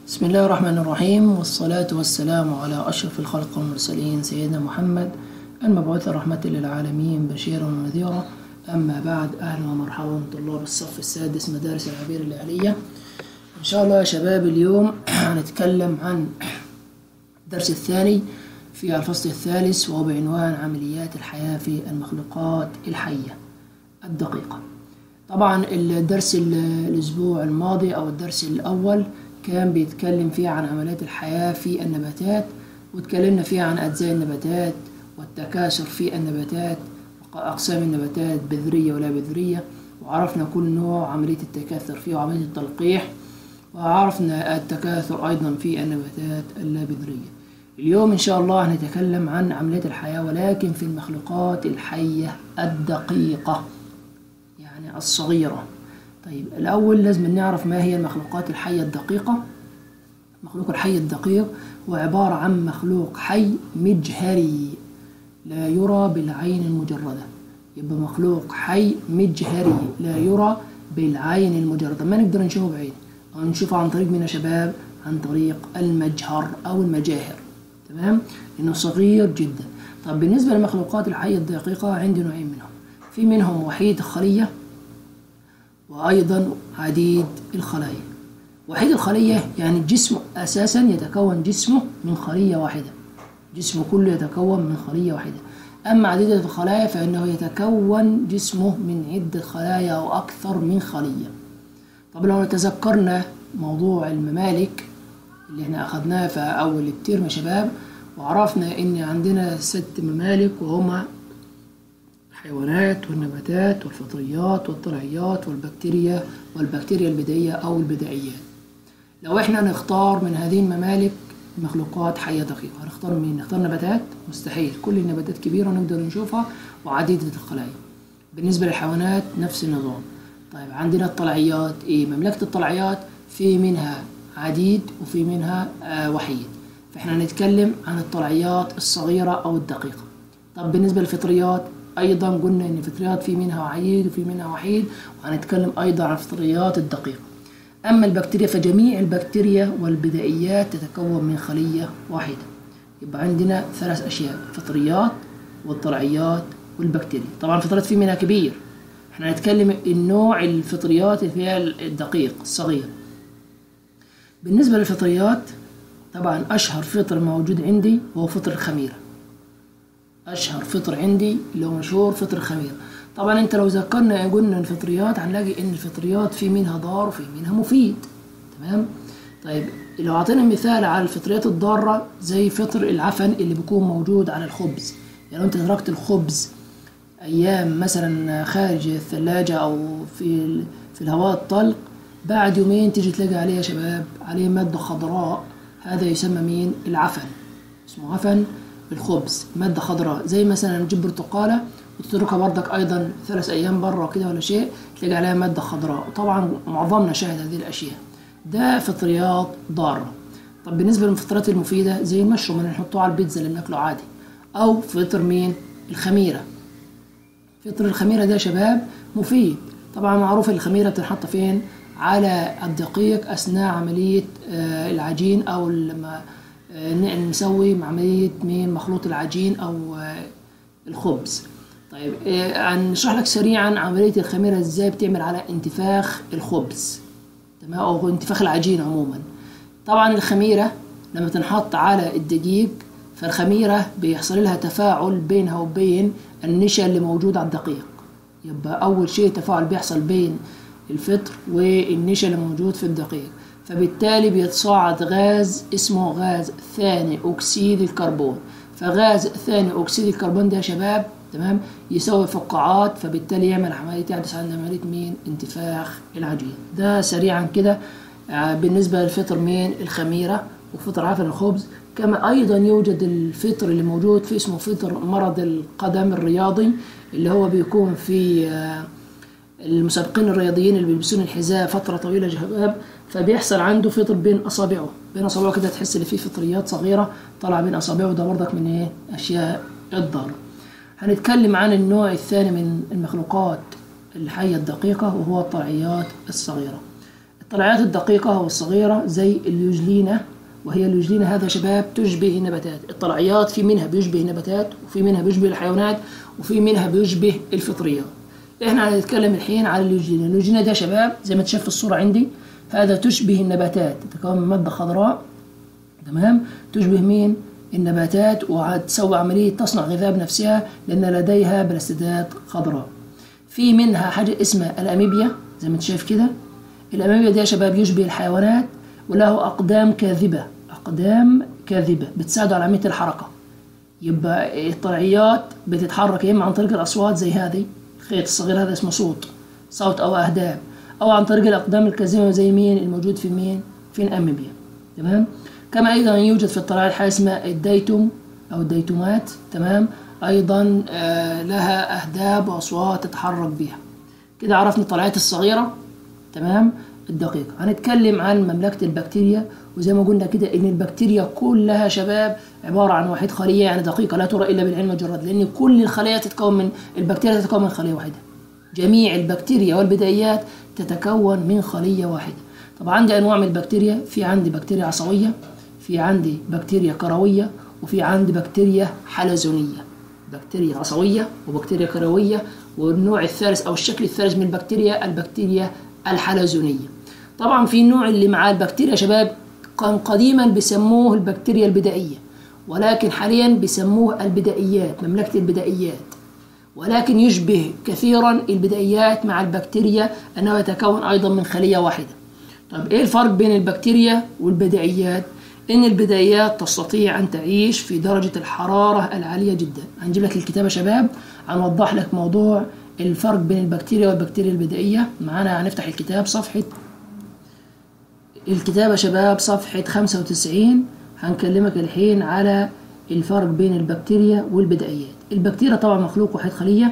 بسم الله الرحمن الرحيم، والصلاة والسلام على أشرف الخلق والمرسلين سيدنا محمد المبعوث رحمة للعالمين بشيرا ونذيرا. أما بعد، أهلا ومرحبا طلاب الصف السادس مدارس العبير الأهلية. إن شاء الله يا شباب اليوم هنتكلم عن الدرس الثاني في الفصل الثالث، وهو بعنوان عمليات الحياة في المخلوقات الحية الدقيقة. طبعا الدرس الأسبوع الماضي أو الدرس الأول كان بيتكلم فيه عن عمليات الحياة في النباتات، واتكلمنا فيه عن أجزاء النباتات والتكاثر في النباتات، أقسام النباتات بذرية ولا بذرية، وعرفنا كل نوع عملية التكاثر فيه وعملية التلقيح، وعرفنا التكاثر أيضا في النباتات اللابذرية. اليوم إن شاء الله هنتكلم عن عملية الحياة ولكن في المخلوقات الحية الدقيقة، يعني الصغيرة. طيب، الأول لازم نعرف ما هي المخلوقات الحية الدقيقة. المخلوق الحي الدقيق هو عبارة عن مخلوق حي مجهري لا يرى بالعين المجردة. يبقى مخلوق حي مجهري لا يرى بالعين المجردة، ما نقدر نشوفه بعين، أو نشوفه عن طريق من يا شباب؟ عن طريق المجهر أو المجاهر، تمام؟ لأنه صغير جدا. طب بالنسبة للمخلوقات الحية الدقيقة عندي نوعين منهم، في منهم وحيد الخلية وأيضا عديد الخلايا. وحيد الخلية يعني الجسم أساسا يتكون جسمه من خلية واحدة، جسمه كله يتكون من خلية واحدة. أما عديدة الخلايا فإنه يتكون جسمه من عدة خلايا أو أكثر من خلية. طب لو تذكرنا موضوع الممالك اللي احنا أخذناه في أول الترم يا شباب، وعرفنا إن عندنا 6 ممالك، وهما الحيوانات والنباتات والفطريات والطلعيات والبكتيريا البدائية أو البدائيات. لو احنا نختار من هذه الممالك مخلوقات حية دقيقة، هنختار مين؟ نختار نباتات؟ مستحيل، كل النباتات كبيرة نقدر نشوفها وعديدة الخلايا. بالنسبة للحيوانات نفس النظام. طيب عندنا الطلعيات، مملكة الطلعيات في منها عديد وفي منها وحيد، فاحنا هنتكلم عن الطلعيات الصغيرة أو الدقيقة. طب بالنسبة للفطريات أيضا قلنا إن الفطريات في منها عديد وفي منها وحيد، وهنتكلم أيضا عن الفطريات الدقيقة. أما البكتيريا فجميع البكتيريا والبدائيات تتكون من خلية واحدة. يبقى عندنا 3 أشياء: الفطريات والطلعيات والبكتيريا. طبعا الفطريات في منها كبير، احنا هنتكلم النوع الفطريات اللي فيها الدقيق الصغير. بالنسبة للفطريات طبعا أشهر فطر موجود عندي هو فطر الخميرة. أشهر فطر عندي اللي هو مشهور فطر الخميرة. طبعا انت لو ذكرنا قلنا الفطريات هنلاقي ان الفطريات في منها ضار وفي منها مفيد، تمام؟ طيب لو اعطينا مثال على الفطريات الضارة زي فطر العفن اللي بيكون موجود على الخبز. يعني انت تركت الخبز ايام مثلا خارج الثلاجة او في الهواء الطلق، بعد يومين تيجي تلاقي عليه يا شباب عليه مادة خضراء، هذا يسمى مين؟ العفن، اسمه عفن الخبز، مادة خضراء. زي مثلا نجيب برتقالة وتتركها بردك أيضا 3 أيام بره كده ولا شيء، تلاقي عليها مادة خضراء. طبعا معظمنا شاهد هذه الأشياء، ده فطريات ضارة. طب بالنسبة للفطريات المفيدة زي المشروم اللي نحطوه على البيتزا اللي بناكله عادي، أو فطر مين؟ الخميرة. فطر الخميرة ده يا شباب مفيد. طبعا معروف الخميرة بتنحط فين؟ على الدقيق أثناء عملية العجين، أو لما نسوي عملية من مخلوط العجين أو الخبز. طيب هنشرح لك سريعا عملية الخميرة ازاي بتعمل على انتفاخ الخبز، تمام، أو انتفاخ العجين عموما. طبعا الخميرة لما تنحط على الدقيق، فالخميرة بيحصل لها تفاعل بينها وبين النشا اللي موجود على الدقيق. يبقى أول شيء تفاعل بيحصل بين الفطر والنشا اللي موجود في الدقيق، فبالتالي بيتصاعد غاز اسمه غاز ثاني أكسيد الكربون. فغاز ثاني أكسيد الكربون ده يا شباب، تمام، يسوي فقاعات، فبالتالي يعمل عملية، يحدث عندنا عملية مين؟ انتفاخ العجين. ده سريعا كده بالنسبة للفطر مين؟ الخميرة وفطر عفن الخبز. كما أيضا يوجد الفطر اللي موجود في اسمه فطر مرض القدم الرياضي، اللي هو بيكون في المسابقين الرياضيين اللي بيلبسون الحذاء فترة طويلة يا شباب، فبيحصل عنده فطر بين أصابعه كده، تحس إن فيه فطريات صغيرة طالعة بين أصابعه. ده برضك من أشياء الضارة. هنتكلم عن النوع الثاني من المخلوقات الحية الدقيقة، وهو الطلعيات الصغيرة. الطلعيات الدقيقة والصغيرة زي اليوجلينا، وهي اليوجلينا هذا شباب تشبه النباتات. الطلعيات في منها بيشبه النباتات، وفي منها بيشبه الحيوانات، وفي منها بيشبه الفطريات. احنا هنتكلم الحين على اليوجلينا. اليوجلينا ده شباب زي ما تشوف في الصورة عندي، هذا تشبه النباتات، تتكون من مادة خضراء، تمام، تشبه مين؟ النباتات، وهتسوي عملية تصنع غذاء بنفسها لأن لديها بلاستيدات خضراء. في منها حاجة اسمها الأميبيا زي ما انت شايف كده. الأميبيا دي يا شباب يشبه الحيوانات وله أقدام كاذبة، أقدام كاذبة بتساعد على عملية الحركة. يبقى الطلعيات بتتحرك يا إما عن طريق الأصوات زي هذه، الخيط الصغير هذا اسمه صوت أو أهداب، أو عن طريق الأقدام الكاذبة زي مين؟ الموجود في مين؟ في الأميبيا، تمام. كما أيضا يوجد في الطلعيات حاجة اسمها الديتوم أو الديتومات، تمام، أيضا لها أهداب وأصوات تتحرك بها. كده عرفنا الطلعيات الصغيرة، تمام، الدقيقة. هنتكلم عن مملكة البكتيريا، وزي ما قلنا كده إن البكتيريا كلها شباب عبارة عن وحيد خلية، يعني دقيقة لا ترى إلا بالعين المجرد، لأن كل الخلايا تتكون من البكتيريا، تتكون من خلية واحدة. جميع البكتيريا والبدايات تتكون من خلية واحدة. طبعا عندي أنواع من البكتيريا، في عندي بكتيريا عصوية، في عندي بكتيريا كروية، وفي عندي بكتيريا حلزونية. بكتيريا عصوية وبكتيريا كروية، والنوع الثالث أو الشكل الثالث من البكتيريا البكتيريا الحلزونية. طبعا في النوع اللي مع البكتيريا شباب كان قديما بيسموه البكتيريا البدائية، ولكن حاليا بيسموه البدائيات، مملكة البدائيات، ولكن يشبه كثيرا البدائيات مع البكتيريا أنه يتكون أيضا من خلية واحدة. طيب إيه الفرق بين البكتيريا والبدائيات؟ إن البدائيات تستطيع أن تعيش في درجة الحرارة العالية جدا. هنجيب لك الكتاب يا شباب، هنوضح لك موضوع الفرق بين البكتيريا والبكتيريا البدائية. معانا هنفتح الكتاب، الكتاب يا شباب صفحة 95. هنكلمك الحين على الفرق بين البكتيريا والبدائيات. البكتيريا طبعا مخلوق وحيد خلية،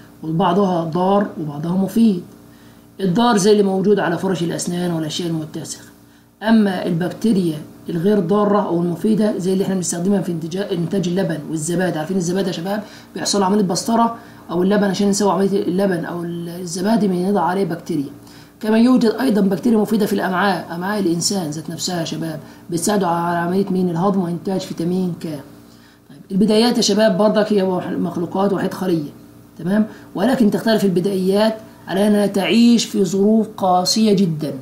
وبعضها ضار وبعضها مفيد. الضار زي اللي موجود على فرش الأسنان والأشياء المتسخة. أما البكتيريا الغير ضارة أو المفيدة زي اللي احنا بنستخدمها في إنتاج اللبن والزبادي. عارفين الزبادي يا شباب بيحصل عملية بسطرة، أو اللبن عشان نسوي عملية اللبن أو الزبادي بنضع عليه بكتيريا. كما يوجد أيضا بكتيريا مفيدة في الأمعاء، أمعاء الإنسان ذات نفسها يا شباب بتساعدوا على عملية الهضم وإنتاج فيتامين ك. طيب البدايات يا شباب برضك هي مخلوقات وحيد خلية، تمام، ولكن تختلف البدائيات على أنها تعيش في ظروف قاسية جدا.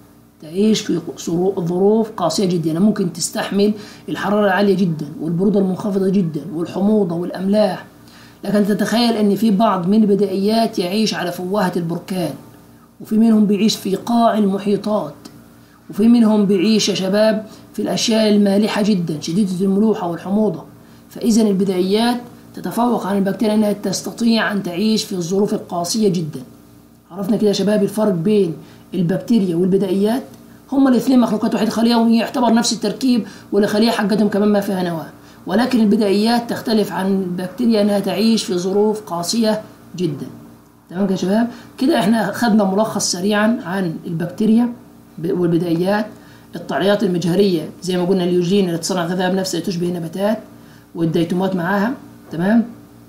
تعيش في ظروف قاسية جدا، يعني ممكن تستحمل الحرارة العالية جدا والبرودة المنخفضة جدا والحموضة والأملاح. لكن تتخيل أن في بعض من البدائيات يعيش على فوهة البركان، وفي منهم بيعيش في قاع المحيطات، وفي منهم بيعيش يا شباب في الأشياء المالحة جدا شديدة الملوحة والحموضة. فإذا البدائيات تتفوق عن البكتيريا أنها تستطيع أن تعيش في الظروف القاسية جدا. عرفنا كده يا شباب الفرق بين البكتيريا والبدائيات. هما الاثنين مخلوقات وحيد خلية ويعتبر نفس التركيب، والخلية حقتهم كمان ما فيها نواة، ولكن البدائيات تختلف عن البكتيريا أنها تعيش في ظروف قاسية جدا. تمام يا شباب؟ كده احنا خدنا ملخص سريعا عن البكتيريا والبدائيات. الطعريات المجهرية زي ما قلنا اليوجين اللي تصنع غذاء بنفسها تشبه النباتات، والديتومات معاها، تمام.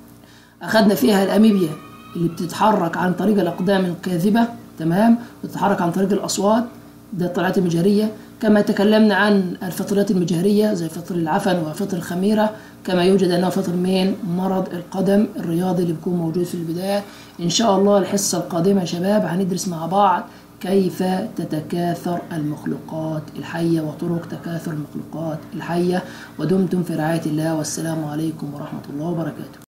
أخدنا فيها الأميبيا اللي بتتحرك عن طريق الأقدام الكاذبة، تمام، بتتحرك عن طريق الأصوات، ده الطلعات المجهرية. كما تكلمنا عن الفطريات المجهرية زي فطر العفن وفطر الخميرة، كما يوجد أنه فطر من مرض القدم الرياضي اللي بيكون موجود في البداية. إن شاء الله الحصة القادمة يا شباب هندرس مع بعض كيف تتكاثر المخلوقات الحية وطرق تكاثر المخلوقات الحية. ودمتم في رعاية الله، والسلام عليكم ورحمة الله وبركاته.